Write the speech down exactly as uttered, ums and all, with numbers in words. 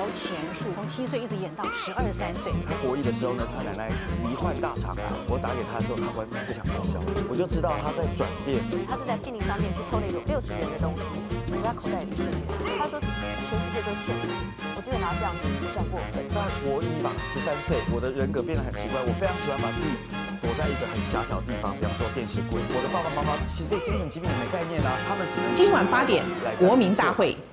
前数，从七岁一直演到十二三岁。 他国一的时候呢，他奶奶罹患大肠癌，我打给他的时候，他完全不想跟我交流，我就知道他在转变。 他是在便利商店去偷了一个六十元的东西，可是他口袋里一千元。他说全世界都欠我，我觉得拿这样子不算过分。 那国一嘛，十三岁，我的人格变得很奇怪，我非常喜欢把自己躲在一个很狭小的地方，比方说电视柜。我的爸爸妈妈其实对精神疾病也没概念啊，他们只能今晚八点，国民大会。